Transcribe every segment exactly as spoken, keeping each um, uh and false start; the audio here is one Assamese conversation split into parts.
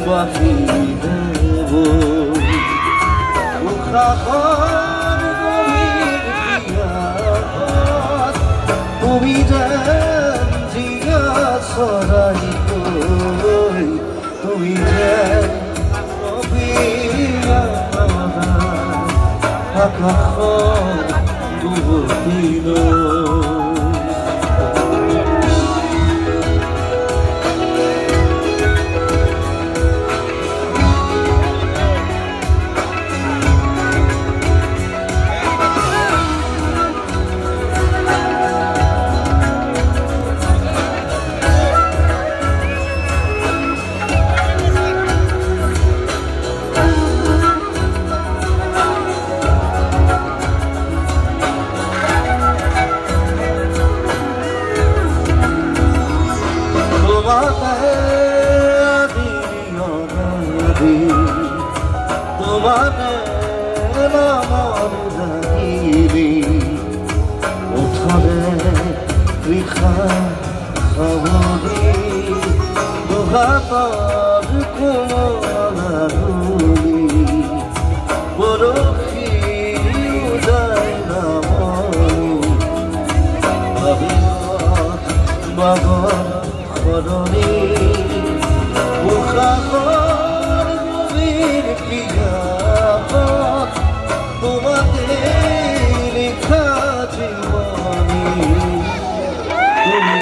وحیده بود مخرخان امید بیاد امیدم دیگر سارایی کوی امیدم بیاد حقا خان بودینو তোমারে নামার জানিবি ওঠারে রিখা খাবরি দুহাতার কোমলারুলি বরফি উদায় নামনি ভাবিলত বাগর খরনি মুখাগর গভীর পিয়াপথ তোমাতে লেখা জীবনী তুমি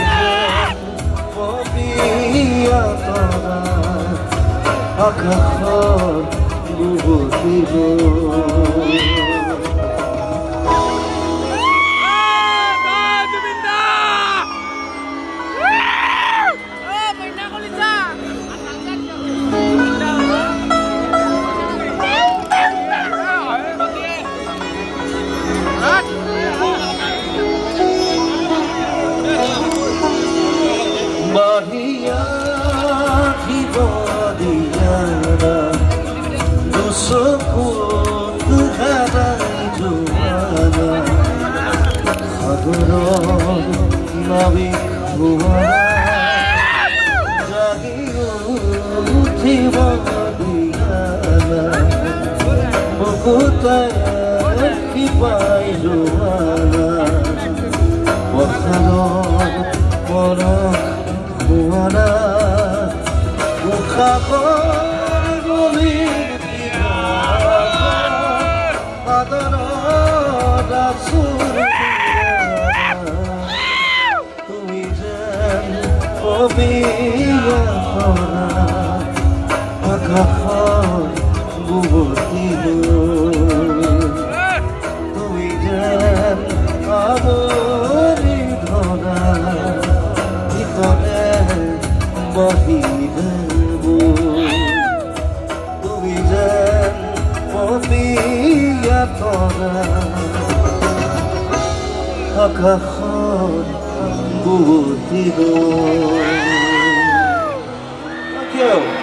পপিয়া তরা আকাশৰ বুবুকিব Bahia Hibadiana Dusukun Hadai Juana Haduron Navik Huana Jagiyut Hibadiana Mukutaya Hibai Juana Wakhalon Warak Buana Mukhakor gomir piyad Adanad asur Tumi jan obiya khora Akakhor bubutido Tumi jan amori dhora Itone bahide بود دویدن مفیت دارم حقا خود بودی دو